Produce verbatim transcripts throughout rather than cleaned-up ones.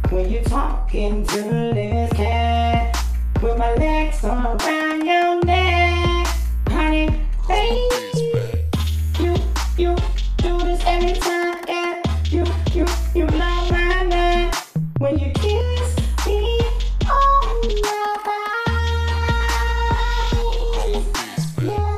when you talking to this cat with my legs around your neck, honey, baby. You, you do this every time, yeah. You, you, you know my man when you kiss me on my thighs, yeah,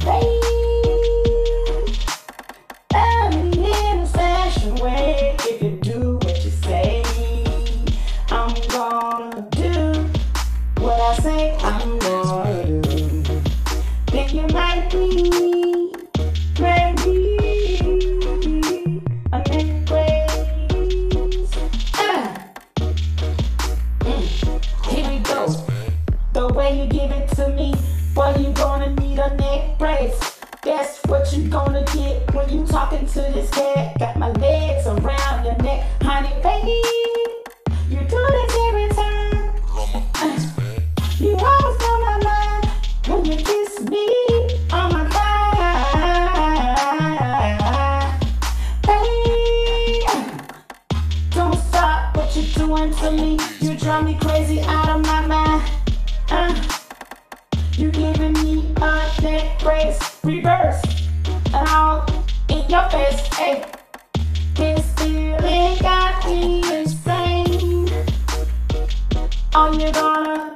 baby. Love me in a special way. If you do what you say, I'm gonna do what I say I'm gonna do. Then you might be, maybe a necklace. Ah. Mm. Here we go. The way you give it to me, boy, you gonna need a neck brace. That's what you gonna get when you talking to this cat. Got my legs around your neck, honey, baby. You do this every time. Uh, you always on my mind when you kiss me on my thigh. Baby, don't stop what you're doing to me. You drive me crazy out of my mind. Uh, you giving me a neck brace, reverse, and all in your face. Hey, this feeling got me insane. All you gonna